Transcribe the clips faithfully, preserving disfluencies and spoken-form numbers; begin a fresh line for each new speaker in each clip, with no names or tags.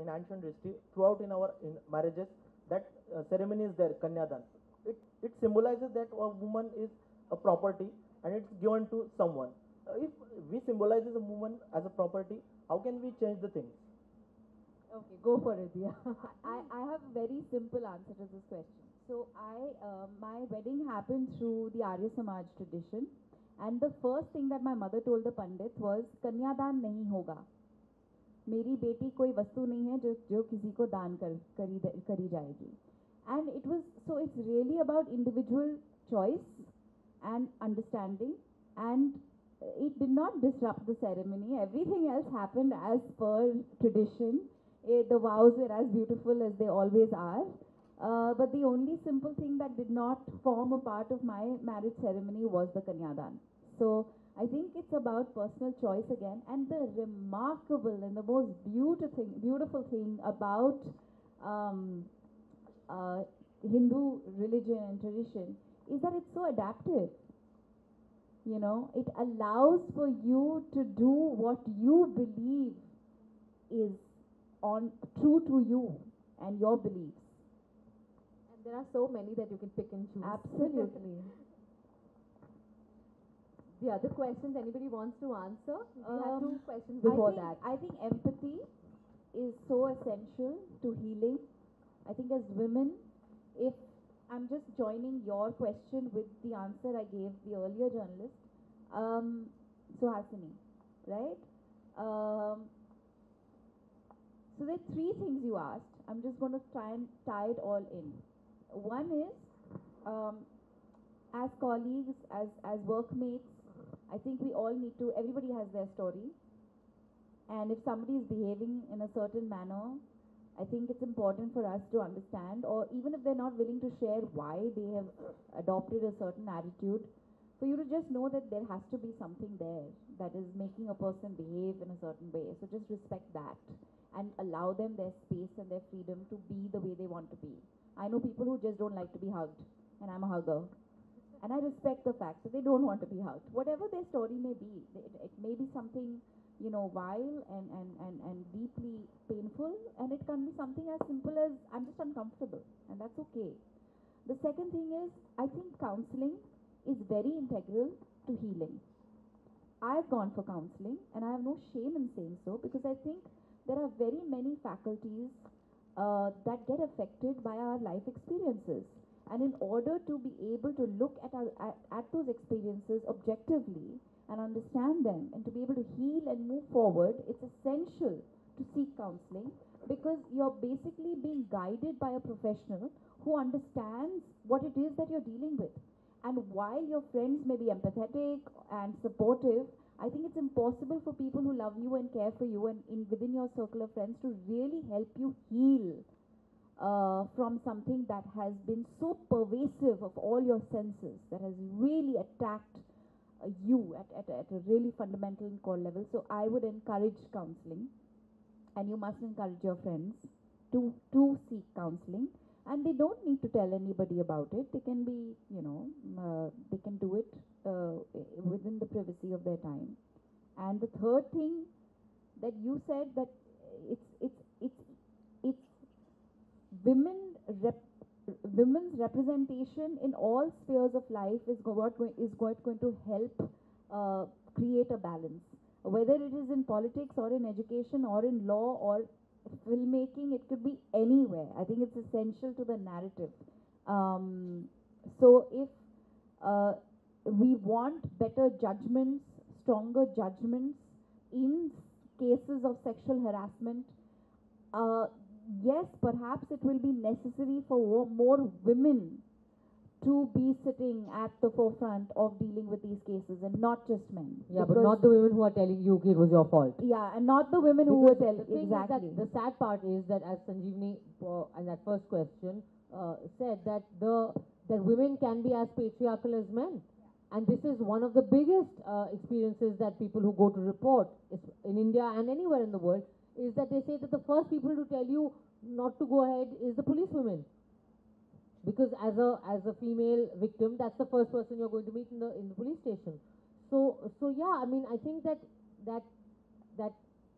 in ancient history, throughout in our in marriages, that uh, ceremony is there, Kanyadan. It, it symbolizes that a woman is a property and it's given to someone. Uh, if we symbolizes a woman as a property, how can we change the things?
Okay, go for it, Dia.
I, I have a very simple answer to this question. So I uh, my wedding happened through the Arya Samaj tradition, and the first thing that my mother told the pandit was कन्यादान नहीं होगा. मेरी बेटी कोई वस्तु नहीं है जो जो किसी को दान कर करी करी जाएगी. And it was so it's really about individual choice and understanding, and it did not disrupt the ceremony. Everything else happened as per tradition. Eh, the vows were as beautiful as they always are. Uh, but the only simple thing that did not form a part of my marriage ceremony was the Kanyadan. So I think it's about personal choice again. And the remarkable and the most beautiful thing, beautiful thing about um, uh, Hindu religion and tradition is that it's so adaptive. You know, it allows for you to do what you believe is on true to you and your beliefs.
And there are so many that you can pick and choose.
Absolutely.
The other questions anybody wants to answer? We had
Um,
two questions before
I think,
that.
I think empathy is so essential to healing. I think as women, if I'm just joining your question with the answer I gave the earlier journalist, um, Suhasini, right? Um, so there are three things you asked. I'm just going to try and tie it all in. One is, um, as colleagues, as, as workmates, I think we all need to, everybody has their story. And if somebody is behaving in a certain manner, I think it's important for us to understand, or even if they're not willing to share why they have adopted a certain attitude, for you to just know that there has to be something there that is making a person behave in a certain way. So just respect that and allow them their space and their freedom to be the way they want to be. I know people who just don't like to be hugged, and I'm a hugger. And I respect the fact that they don't want to be hugged. Whatever their story may be, it, it may be something, you know, vile and, and, and, and deeply painful, and it can be something as simple as, I'm just uncomfortable, and that's okay. The second thing is, I think counseling is very integral to healing. I've gone for counseling, and I have no shame in saying so, because I think there are very many faculties uh, that get affected by our life experiences. And in order to be able to look at, our, at, at those experiences objectively and understand them and to be able to heal and move forward, it's essential to seek counseling, because you're basically being guided by a professional who understands what it is that you're dealing with. And while your friends may be empathetic and supportive, I think it's impossible for people who love you and care for you and in, within your circle of friends to really help you heal Uh, from something that has been so pervasive of all your senses, that has really attacked uh, you at, at, at a really fundamental and core level. So I would encourage counseling, and you must encourage your friends to, to seek counseling. And they don't need to tell anybody about it. They can be, you know, uh, they can do it uh, within the privacy of their time. And the third thing that you said, that it's, it's, it's, it's women rep, women's representation in all spheres of life is go, what go, is going, going to help uh, create a balance. Whether it is in politics or in education or in law or filmmaking, it could be anywhere. I think it's essential to the narrative. Um, so if uh, we want better judgments, stronger judgments in cases of sexual harassment, uh, yes, perhaps it will be necessary for more women to be sitting at the forefront of dealing with these cases, and not just men.
Yeah, but not the women who are telling you it was your fault.
Yeah, and not the women who were telling, exactly.
Is that the sad part is that, as Sanjeevani uh, in that first question uh, said, that the that women can be as patriarchal as men. And this is one of the biggest uh, experiences that people who go to report in India and anywhere in the world, is that they say that the first people to tell you not to go ahead is the police women. Because as a as a female victim, that's the first person you're going to meet in the in the police station. So so yeah, I mean, I think that that that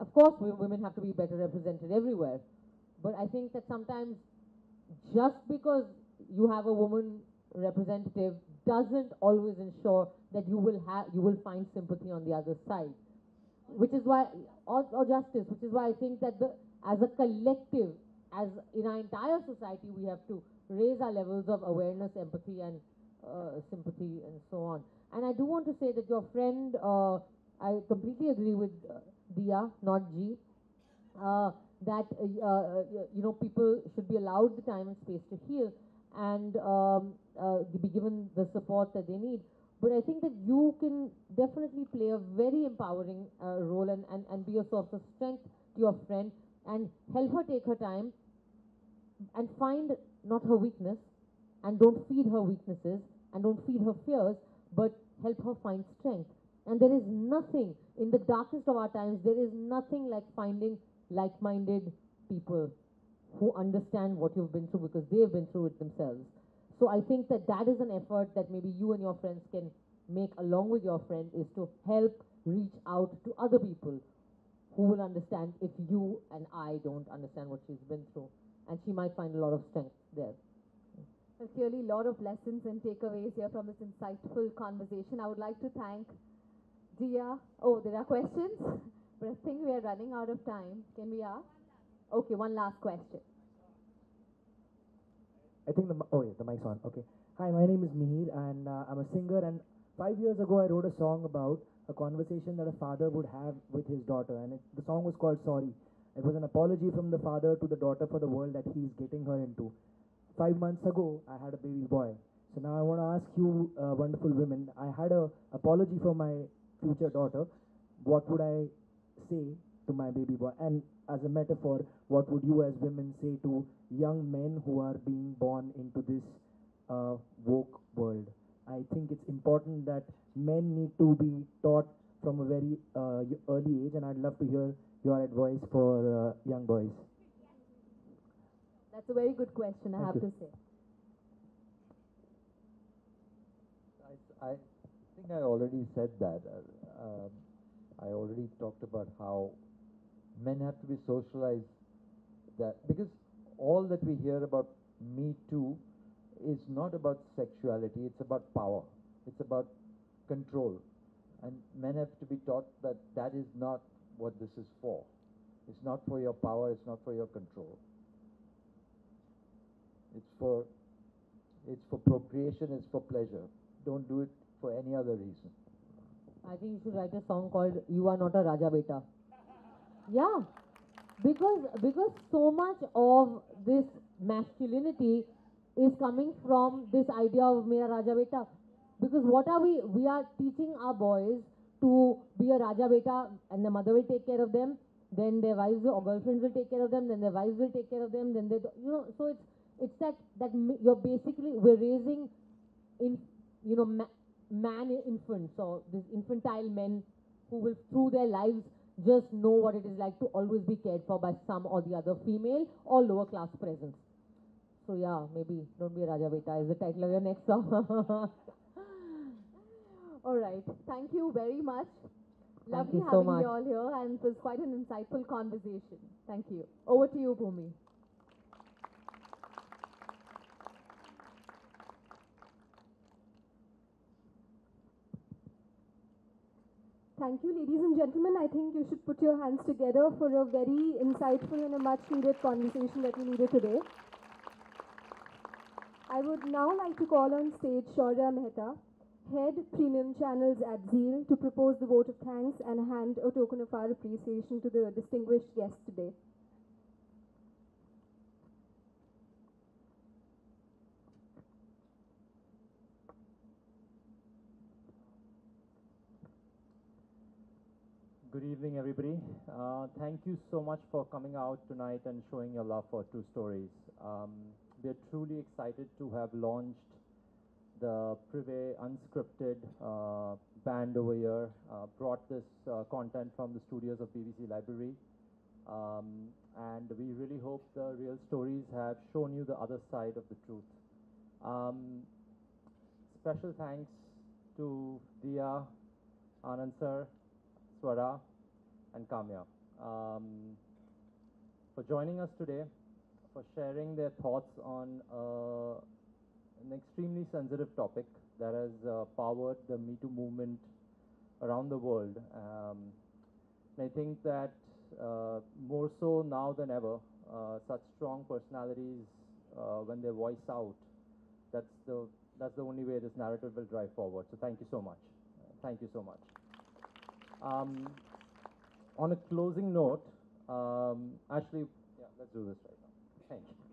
of course, we, women have to be better represented everywhere. But I think that sometimes just because you have a woman representative doesn't always ensure that you will have you will find sympathy on the other side, which is why or, or justice, which is why I think that the as a collective, as in our entire society, we have to raise our levels of awareness, empathy, and uh, sympathy, and so on. And I do want to say that your friend, uh, I completely agree with uh, Dia, not G, uh, that uh, uh, you know people should be allowed the time and space to heal and um, uh, be given the support that they need. But I think that you can definitely play a very empowering uh, role and, and, and be a source of strength to your friend and help her take her time and find not her weakness, and don't feed her weaknesses and don't feed her fears, but help her find strength. And there is nothing in the darkest of our times, there is nothing like finding like-minded people who understand what you've been through because they've been through it themselves. So I think that that is an effort that maybe you and your friends can make along with your friend, is to help reach out to other people who will understand if you and I don't understand what she's been through. And she might find a lot of strength there.
Well, clearly, a lot of lessons and takeaways here from this insightful conversation. I would like to thank Dia. Oh, there are questions, but I think we are running out of time. Can we ask? Okay, one last question.
I think the mi- oh yeah, the mic's on. Okay. Hi, my name is Mihir, and uh, I'm a singer. And five years ago, I wrote a song about a conversation that a father would have with his daughter, and it, the song was called "Sorry." It was an apology from the father to the daughter for the world that he's getting her into. Five months ago, I had a baby boy. So now I want to ask you, uh, wonderful women, I had a apology for my future daughter. What would I say to my baby boy? And as a metaphor, what would you as women say to young men who are being born into this uh, woke world? I think it's important that men need to be taught from a very uh, y- early age, and I'd love to hear your advice for uh, young boys.
That's a very good question, I
Thank
have
you.
to say.
I, I think I already said that. Uh, um, I already talked about how men have to be socialized, that because all that we hear about Me Too is not about sexuality, it's about power, it's about control. And men have to be taught that that is not what this is for. It's not for your power, it's not for your control. It's for it's for procreation, it's for pleasure. Don't do it for any other reason.
I think you should write a song called "You Are Not a Raja Beta." Yeah, because because so much of this masculinity is coming from this idea of "Mera Raja Beta." Because what are we? We are teaching our boys to be a Raja Beta, and the mother will take care of them. Then their wives or girlfriends will take care of them. Then their wives will take care of them. Then they, you know, so it's it's that that mi- you're basically we're raising in you know ma- man infants or these infantile men who will through their lives just know what it is like to always be cared for by some or the other female or lower class presence. So yeah, maybe Don't Be a Raja Beta is the title of your next song.
All right. Thank you very much.
Thank
Lovely
you so
having
much.
you all here, and it was quite an insightful conversation. Thank you. Over to you, Bhumi.
Thank you, ladies and gentlemen. I think you should put your hands together for a very insightful and a much needed conversation that we needed today. I would now like to call on stage Shaurya Mehta, Head Premium Channels at Zeal, to propose the vote of thanks and hand a token of our appreciation to the distinguished guest today.
Good evening, everybody. Uh, thank you so much for coming out tonight and showing your love for True Stories. Um, we're truly excited to have launched the Privé Unscripted uh, band over here, uh, brought this uh, content from the studios of B B C Library. Um, and we really hope the real stories have shown you the other side of the truth. Um, special thanks to Dia, Anand sir, Swara, and Kamya. um, for joining us today, for sharing their thoughts on uh, an extremely sensitive topic that has uh, powered the Me Too movement around the world. Um, and I think that uh, more so now than ever, uh, such strong personalities, uh, when they voice out, that's the, that's the only way this narrative will drive forward. So thank you so much. Uh, thank you so much. Um, on a closing note, um, actually, yeah, let's do this right now. Thank you.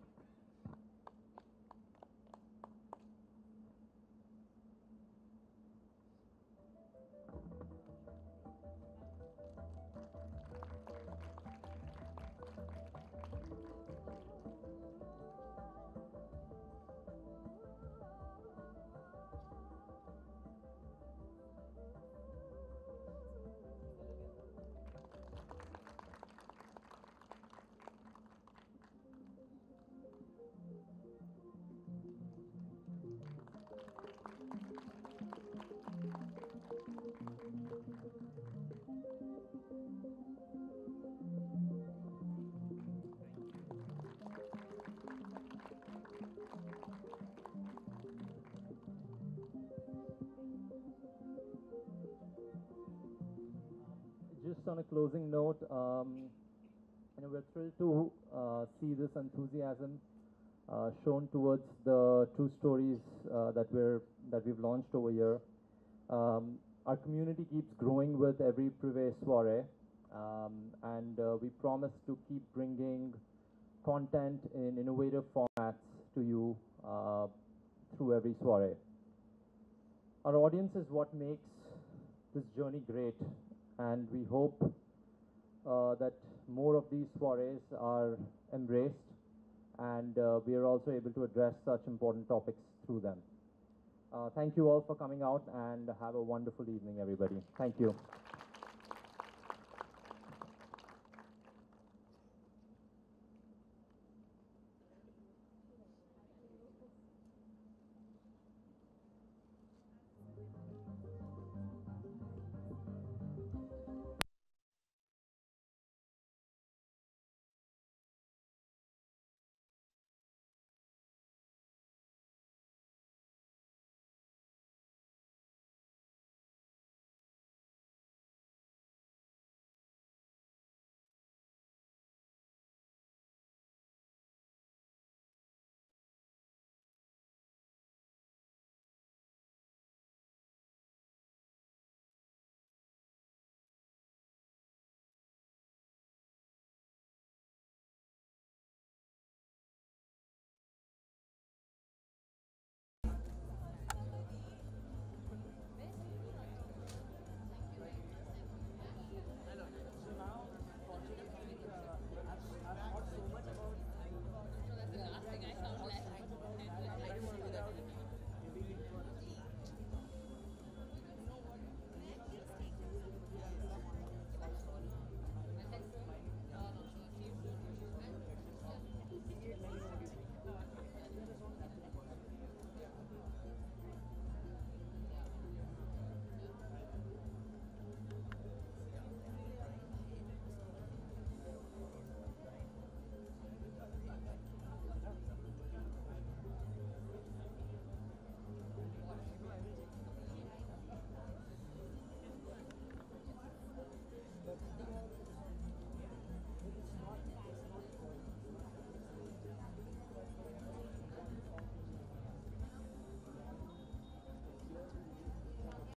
Just on a closing note, um, you know, we're thrilled to uh, see this enthusiasm uh, shown towards the true stories uh, that we're that we've launched over here. Um, our community keeps growing with every Privé soiree, um, and uh, we promise to keep bringing content in innovative formats to you uh, through every soiree. Our audience is what makes this journey great, and we hope uh, that more of these soirees are embraced, and uh, we are also able to address such important topics through them. Uh, thank you all for coming out, and have a wonderful evening, everybody. Thank you.